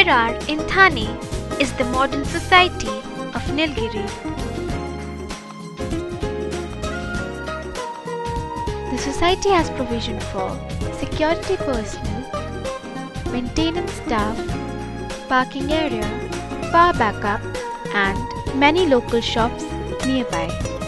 Virar in Thane is the modern society of Nilgiri. The society has provision for security personnel, maintenance staff, parking area, power backup and many local shops nearby.